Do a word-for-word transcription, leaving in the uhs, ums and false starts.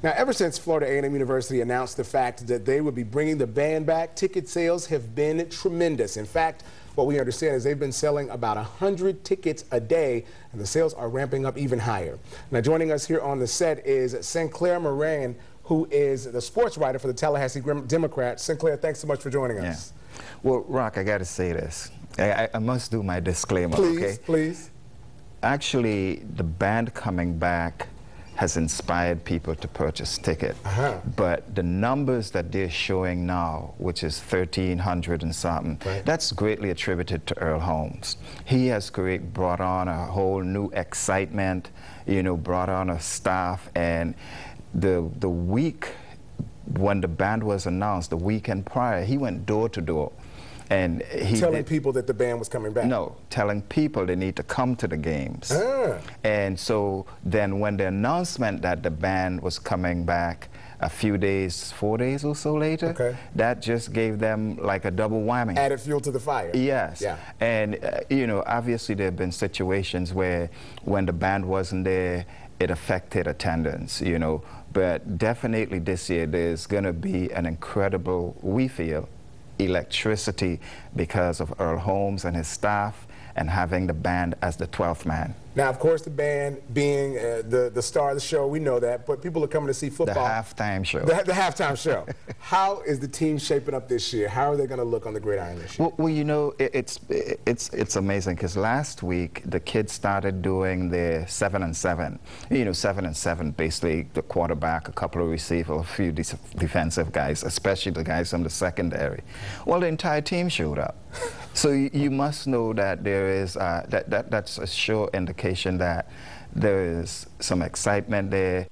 Now, ever since Florida A and M University announced the fact that they would be bringing the band back, ticket sales have been tremendous. In fact, what we understand is they've been selling about one hundred tickets a day, and the sales are ramping up even higher. Now, joining us here on the set is Sinclair Moran, who is the sports writer for the Tallahassee Democrat. Sinclair, thanks so much for joining us. Yeah. Well, Rock, I got to say this. I, I must do my disclaimer, please, okay? Please, Actually, the band coming back has inspired people to purchase tickets. Uh-huh. But the numbers that they're showing now, which is thirteen hundred and something, right, that's greatly attributed to Earl Holmes. He has create, brought on a whole new excitement, you know, brought on a staff, and the, the week when the band was announced, the weekend prior, he went door to door. And he telling did, people that the band was coming back? No, telling people they need to come to the games. Ah. And so then when the announcement that the band was coming back a few days, four days or so later, okay, that just gave them like a double whammy. Added fuel to the fire. Yes. Yeah. And, uh, you know, obviously there have been situations where when the band wasn't there, it affected attendance, you know. But definitely this year there's going to be an incredible, we feel, electricity because of Earl Holmes and his staff and having the band as the twelfth man. Now, of course, the band being uh, the, the star of the show, we know that, but people are coming to see football. The halftime show. The, the halftime show. How is the team shaping up this year? How are they going to look on the gridiron this year? Well, well you know, it, it's, it, it's, it's amazing because last week the kids started doing their seven and seven. You know, seven and seven, basically the quarterback, a couple of receivers, a few de defensive guys, especially the guys from the secondary. Well, the entire team showed up. So you, you must know that there is, uh, that, that, that's a sure indication that there is some excitement there.